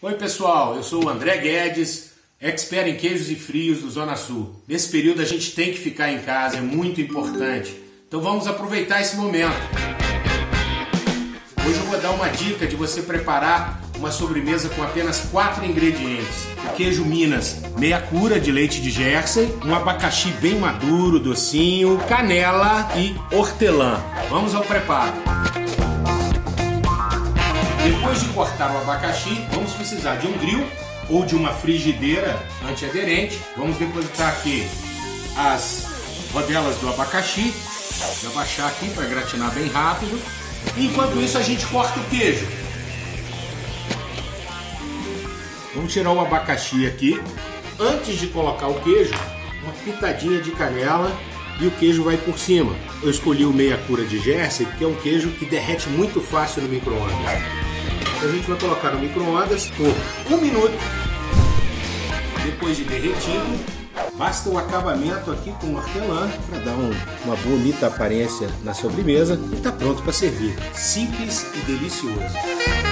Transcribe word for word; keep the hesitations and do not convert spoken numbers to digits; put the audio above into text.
Oi pessoal, eu sou o André Guedes, expert em queijos e frios do Zona Sul. Nesse período a gente tem que ficar em casa, é muito importante. Então vamos aproveitar esse momento. Hoje eu vou dar uma dica de você preparar uma sobremesa com apenas quatro ingredientes. O queijo Minas, meia cura de leite de Jersey, um abacaxi bem maduro, docinho, canela e hortelã. Vamos ao preparo. Depois de cortar o abacaxi, vamos precisar de um grill ou de uma frigideira antiaderente. Vamos depositar aqui as rodelas do abacaxi. Vou abaixar aqui para gratinar bem rápido. Enquanto isso, a gente corta o queijo. Vamos tirar o abacaxi aqui. Antes de colocar o queijo, uma pitadinha de canela e o queijo vai por cima. Eu escolhi o meia cura de Jersey porque é um queijo que derrete muito fácil no micro-ondas. A gente vai colocar no micro-ondas por um minuto. Depois de derretido, basta o acabamento aqui com hortelã para dar um, uma bonita aparência na sobremesa e está pronto para servir. Simples e delicioso.